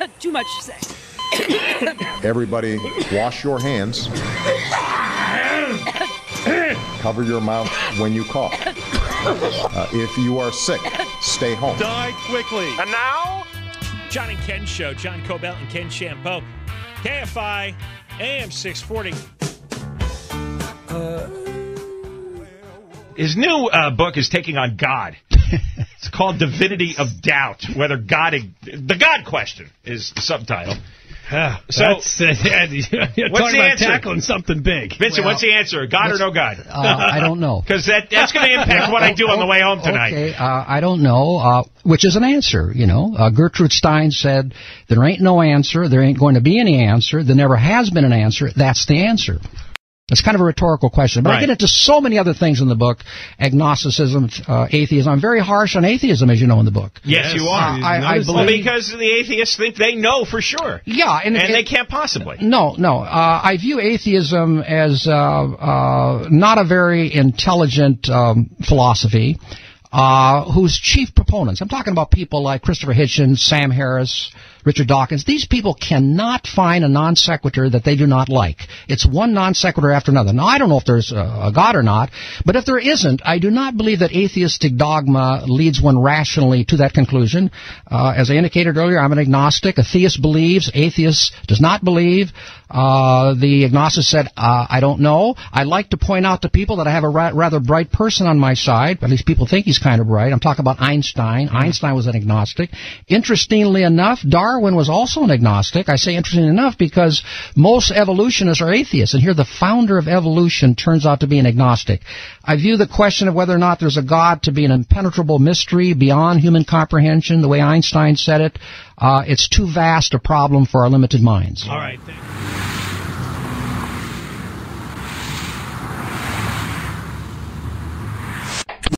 Too much to say. Everybody, wash your hands. Cover your mouth when you cough. If you are sick, stay home. Die quickly. And now, John and Ken Show. John Cobell and Ken Champeau. KFI, AM 640. His new book is taking on God. It's called Divinity of Doubt. Whether God, the God question is the subtitle. So you're what's talking the about answer? tackling something big. Vincent, what's the answer? God or no God? I don't know. Because that's going to impact what I do on the way home tonight. Okay, I don't know, which is an answer, you know. Gertrude Stein said, there ain't no answer, there ain't going to be any answer, there never has been an answer, that's the answer. It's kind of a rhetorical question. But I get into so many other things in the book. Agnosticism, atheism. I'm very harsh on atheism, as you know, in the book. Yes, you are. I believe, because the atheists think they know for sure. Yeah. And they can't possibly. No. I view atheism as not a very intelligent philosophy. Whose chief proponents, I'm talking about people like Christopher Hitchens, Sam Harris, Richard Dawkins, these people cannot find a non sequitur that they do not like. It's one non sequitur after another. Now, I don't know if there's a God or not, but if there isn't, I do not believe that atheistic dogma leads one rationally to that conclusion. As I indicated earlier, I'm an agnostic. A theist believes, atheist does not believe. The agnostic said, I don't know. I like to point out to people that I have a rather bright person on my side. At least people think he's kind of bright. I'm talking about Einstein. Einstein was an agnostic. Interestingly enough, Darwin was also an agnostic. I say interestingly enough because most evolutionists are atheists, and here the founder of evolution turns out to be an agnostic. I view the question of whether or not there's a God to be an impenetrable mystery beyond human comprehension, the way Einstein said it. It's too vast a problem for our limited minds. All right, thank you.